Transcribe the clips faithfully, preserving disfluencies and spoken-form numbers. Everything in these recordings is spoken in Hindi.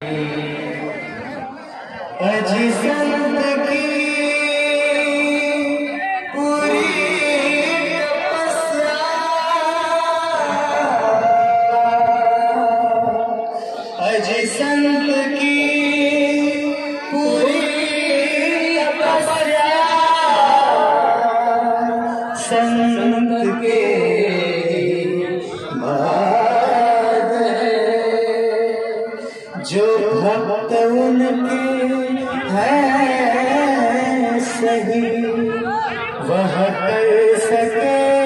अजी संत की पूरी तपस्या, अजी संत की पूरी तपस्या, संत के बाद जो भक्त उनके है सही वह कर सके।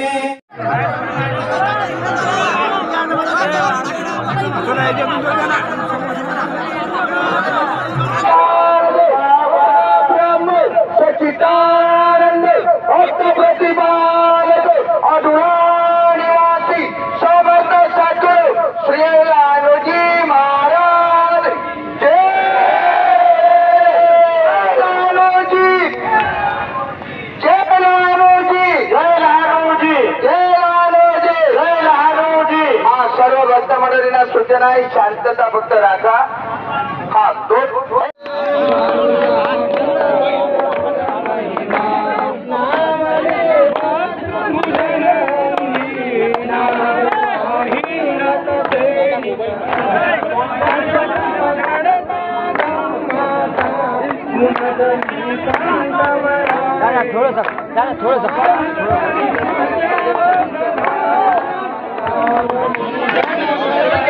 ब्रह्म सच्चिदानंद भक्त प्रतिपालक अधुरा निवासी समर्थ सद्गुरु श्री लालूजी महाराज जय। लालूजी जय, लालूजी जय, लालूजी जय, लालूजी जय, लालूजी। हा सर्व भक्त मंडळींना सूचना आहे, शांतता फक्त राखा। हा दोन थोड़ा सा थोड़ा सा थोड़ा सा